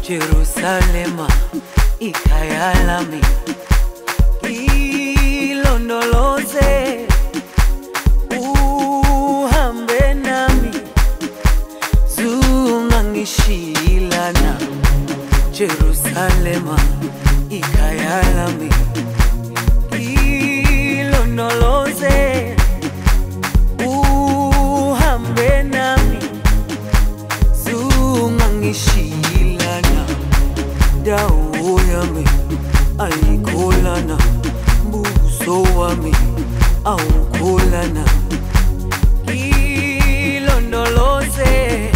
Jerusalema ikhaya lami, ilondoloze uhambe nami, zungangishilana. Jerusalema ikhaya lami, ilondoloze uhambe nami, zungangishilana. Dawo yami ayikholana, buso wami awukholana. Ilondoloze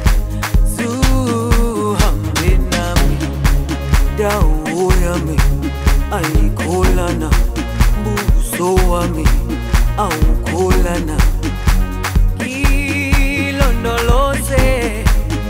zuhambe nami, dawo yami ayikholana, buso wami awukholana. Ilondoloze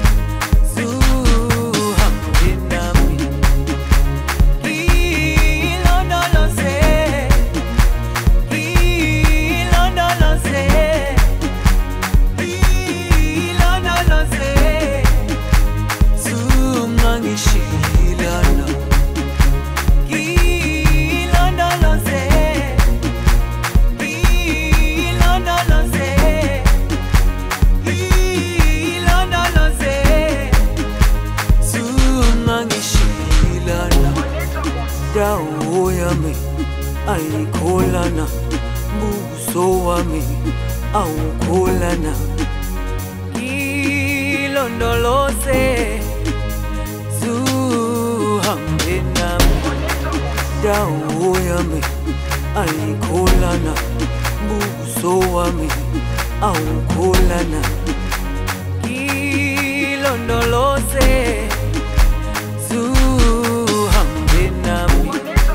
dawo yami ayikholana, buso wami awukholana. Ilondoloze zuhambe nami, dawo yami ayikholana, buso wami awukholana. Ilondoloze zuhambe nami.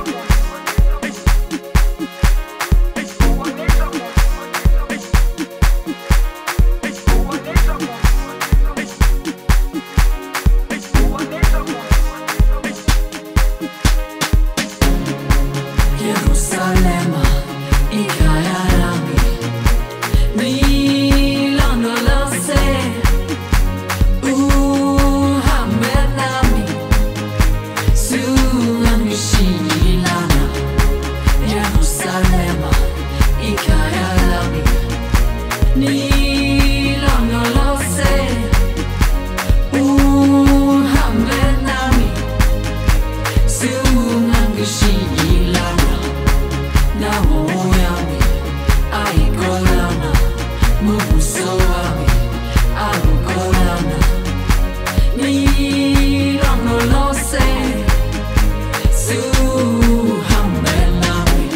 Jerusalema ikhaya lami, ilondoloze uhambe nami, zungangishilana. Jerusalema ikhaya lami, ilondoloze uhambe nami, zungangishilana. Dawo yami ayikholana, buso wami awukholana. Ilondoloze zuhambe nami.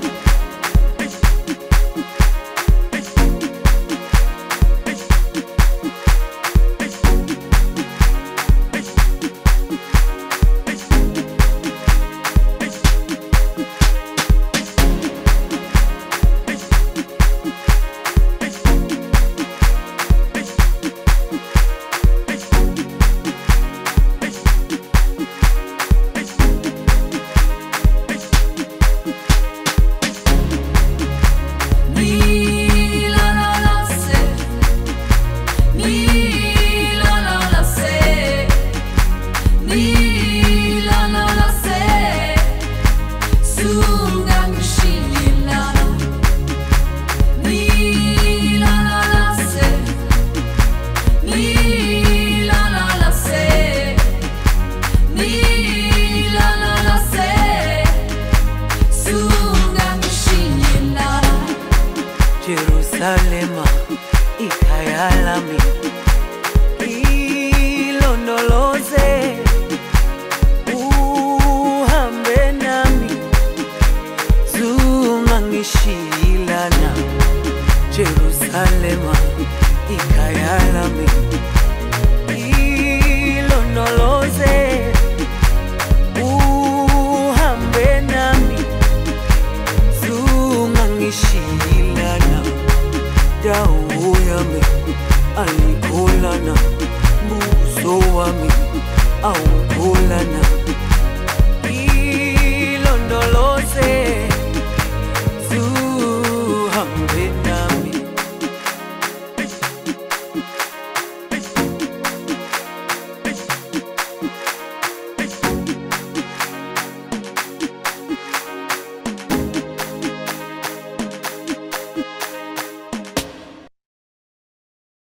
Jerusalema ikhaya lami, ilondoloze uhambe nami, zungangishilana. Jerusalema ikhaya lami, ilondoloze uhambe nami, zungangishilana. Dawo yami ayikholana, buso wami awukholana.